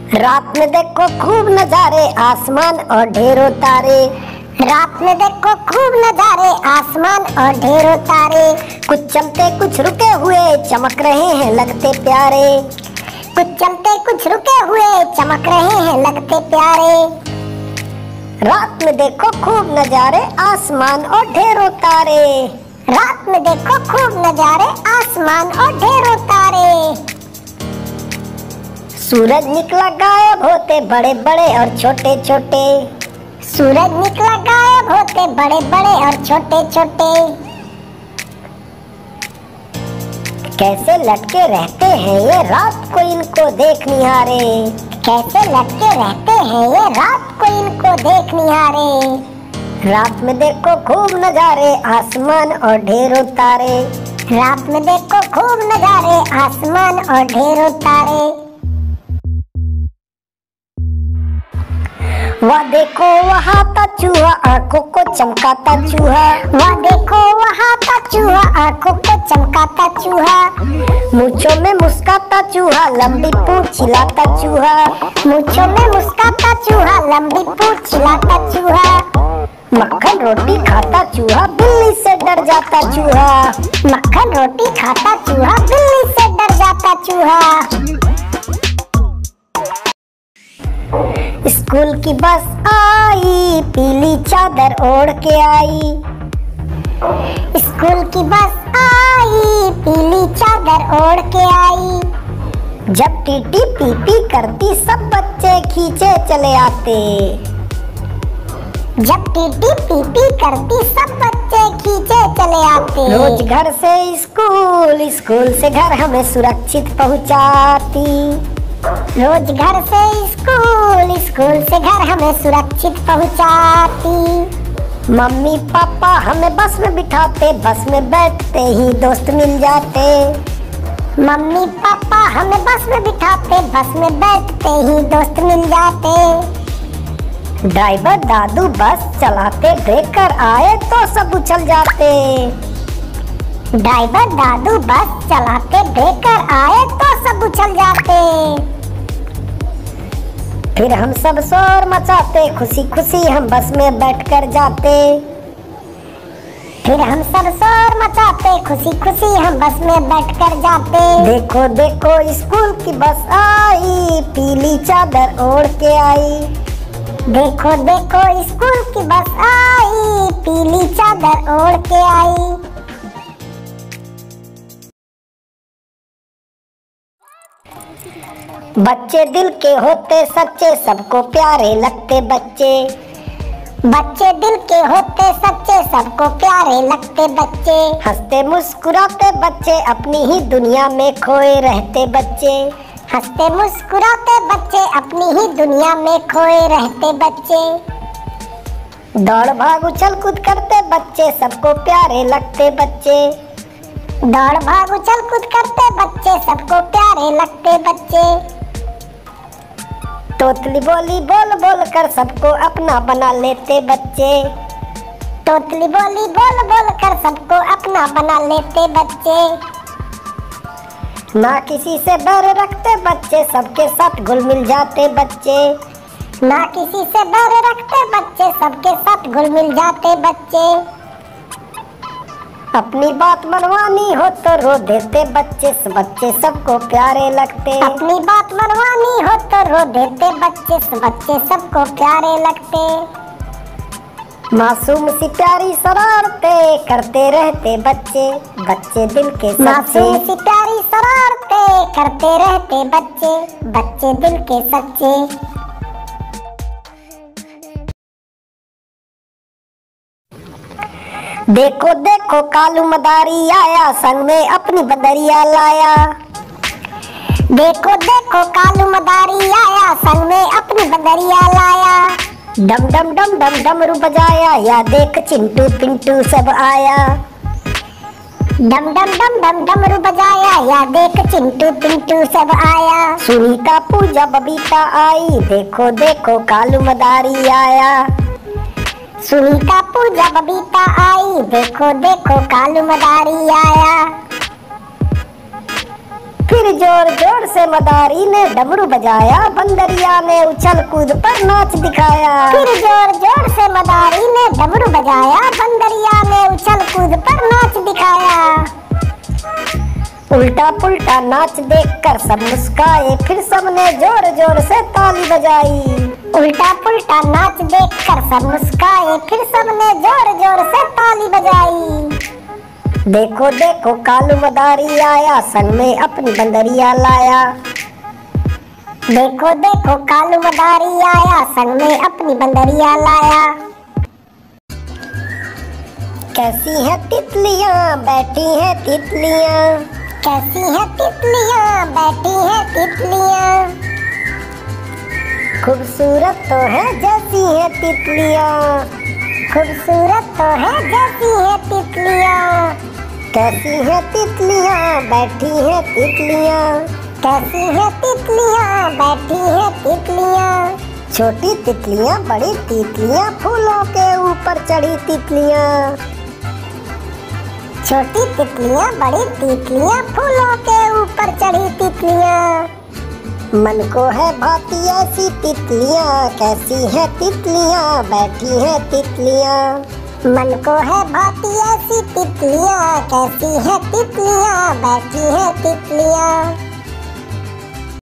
रात में देखो खूब नजारे आसमान और ढेरों तारे। रात में देखो खूब नजारे आसमान और ढेरों तारे। कुछ चलते कुछ रुके हुए चमक रहे हैं लगते प्यारे। कुछ चलते कुछ रुके हुए चमक रहे हैं लगते प्यारे। रात में देखो खूब नजारे आसमान और ढेरों तारे। रात में देखो खूब नजारे आसमान और ढेरों तारे। सूरज निकला गायब होते बड़े बड़े और छोटे छोटे। सूरज निकला गायब होते बड़े बड़े और छोटे छोटे। कैसे लटके रहते हैं ये रात को इनको देख निहारे। कैसे लटके रहते हैं ये रात को इनको देख निहारे। रात में देखो खूब नजारे आसमान और ढेरों तारे। रात में देखो खूब नजारे आसमान और ढेरों तारे। वह देखो वहाँ था चूहा आंखों को चमकाता चूहा। वह देखो वहाँ था चूहा आंखों को चमकाता चूहा। मूंछों में मुस्काता चूहा लंबी पूंछ हिलाता चूहा। मूंछों में मुस्काता चूहा लंबी पूंछ हिलाता चूहा। मक्खन रोटी खाता चूहा बिल्ली से डर जाता चूहा। मक्खन रोटी खाता चूहा बिल्ली से डर जाता चूहा। स्कूल की बस आई पीली चादर ओढ़ के आई। स्कूल की बस आई पीली चादर ओढ़ के आई। जब टीटी पीपी करती सब बच्चे खींचे चले आते। जब टीटी पीपी करती सब बच्चे खींचे चले आते। रोज घर से स्कूल स्कूल से घर हमें सुरक्षित पहुंचाती। रोज घर से स्कूल स्कूल से घर हमें सुरक्षित पहुंचाती। मम्मी पापा हमें बस में बिठाते बस में बैठते ही दोस्त मिल जाते। मम्मी पापा हमें बस में बिठाते बस में बैठते ही दोस्त मिल जाते। ड्राइवर दादू बस चलाते ब्रेकर आए तो सब उछल जाते। ड्राइवर दादू बस चलाते ब्रेकर आए तो सब उछल जाते। फिर हम सब शोर मचाते खुशी खुशी हम बस में बैठकर जाते। फिर हम सब शोर मचाते खुशी खुशी हम बस में बैठकर जाते। देखो देखो स्कूल की बस आई पीली चादर ओढ़ के आई। देखो देखो स्कूल की बस आई पीली चादर ओढ़ के आई। बच्चे दिल के होते सच्चे सबको प्यारे लगते बच्चे। बच्चे दिल के होते सच्चे सबको प्यारे लगते बच्चे। हंसते मुस्कुराते बच्चे अपनी ही दुनिया में खोए रहते बच्चे। हंसते मुस्कुराते बच्चे अपनी ही दुनिया में खोए रहते बच्चे। दौड़ भाग उछल कूद करते बच्चे सबको प्यारे लगते बच्चे। दौड़ भाग उछल कूद करते बच्चे सबको प्यारे लगते बच्चे। तोतली बोली बोल बोल कर सबको अपना बना लेते बच्चे। तोतली बोली बोल बोल कर सबको अपना बना लेते बच्चे। ना किसी से डर रखते बच्चे सबके साथ घुल मिल जाते बच्चे। ना किसी से डर रखते बच्चे सबके साथ घुल मिल जाते बच्चे। अपनी बात मनवानी हो तो रो देते बच्चे बच्चे सबको प्यारे लगते। अपनी बात मनवानी हो तो रो देते बच्चे सबको प्यारे लगते। मासूम सी प्यारी शरारतें करते रहते बच्चे बच्चे दिल के सच्चे। मासूम सी प्यारी शरारतें करते रहते बच्चे दिल के सच्चे। देखो देखो कालू मदारी आया संग में अपनी बंदरिया लाया। देखो देखो कालू मदारी आया संग में अपनी बंदरिया लाया। डम डम डम डम डमरू बजाया या देख चिंटू पिंटू सब आया। डम डम डम डम डमरू बजाया या देख चिंटू पिंटू सब आया। सुनीता पूजा बबीता आई देखो देखो कालू मदारी आया। सुनीता पूजा बबीता आई देखो देखो कालू मदारी आया। फिर जोर जोर से मदारी ने डमरू बजाया, बंदरिया ने उछल कूद पर नाच दिखाया। फिर जोर जोर से मदारी ने डमरू बजाया, बंदरिया ने उछल कूद पर नाच दिखाया। उल्टा पुल्टा नाच देखकर सब मुस्काए, फिर सबने जोर जोर से ताली बजाई। उल्टा पुल्टा नाच देखकर सब मुस्काए, फिर सबने जोर जोर से ताली बजाई। देखो देखो कालू मदारी आया, संग में अपनी बंदरिया लाया। देखो देखो कालू मदारी आया, संग में अपनी बंदरिया लाया। कैसी है तितलियां बैठी हैं तितलियां, कैसी है तितलियां बैठी हैं तितलियां। खूबसूरत तो है जैसी है तितलियां, खूबसूरत तो है जैसी है तितलियां। कैसी है तितलियां बैठी हैं तितलियां, कैसी है तितलियां बैठी हैं तितलियां। छोटी तितलियां बड़ी तितलियां, फूलों के ऊपर चढ़ी तितलियां। छोटी तितलियां बड़ी तितलियां, फूलों के ऊपर चढ़ी तितलियां। मन को है भाती ऐसी तितलियां, कैसी है तितलियां बैठी है तितलियां। मन को है भाती ऐसी तितलियां, कैसी है तितलियां बैठी है तितलियां।